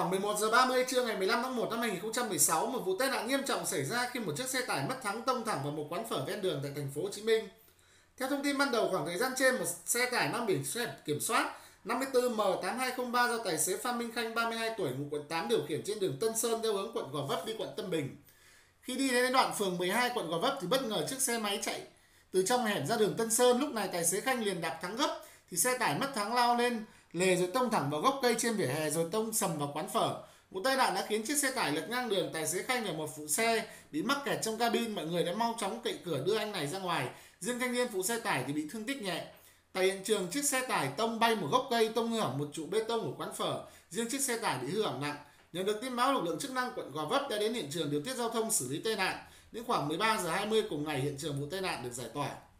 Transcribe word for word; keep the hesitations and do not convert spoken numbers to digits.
Khoảng mười một giờ ba mươi trưa ngày mười lăm tháng một năm hai nghìn không trăm mười sáu, một vụ tai nạn nghiêm trọng xảy ra khi một chiếc xe tải mất thắng tông thẳng vào một quán phở ven đường tại thành phố Hồ Chí Minh. Theo thông tin ban đầu, khoảng thời gian trên, một xe tải mang biển kiểm soát năm mươi tư M tám hai không ba do tài xế Phan Minh Khanh, ba mươi hai tuổi, ngụ quận tám điều khiển trên đường Tân Sơn theo hướng quận Gò Vấp đi quận Tân Bình. Khi đi đến đoạn phường mười hai quận Gò Vấp thì bất ngờ chiếc xe máy chạy từ trong hẻm ra đường Tân Sơn. Lúc này tài xế Khanh liền đạp thắng gấp thì xe tải mất thắng lao lên lề rồi tông thẳng vào gốc cây trên vỉa hè rồi tông sầm vào quán phở. Vụ tai nạn đã khiến chiếc xe tải lật ngang đường, tài xế Khanh và một phụ xe bị mắc kẹt trong cabin. Mọi người đã mau chóng cậy cửa đưa anh này ra ngoài. Riêng thanh niên phụ xe tải thì bị thương tích nhẹ. Tại hiện trường, chiếc xe tải tông bay một gốc cây, tông hư hỏng một trụ bê tông của quán phở. Riêng chiếc xe tải bị hư hỏng nặng. Nhận được tin báo, lực lượng chức năng quận Gò Vấp đã đến hiện trường điều tiết giao thông, xử lý tai nạn. Đến khoảng mười ba giờ hai mươi cùng ngày, hiện trường vụ tai nạn được giải tỏa.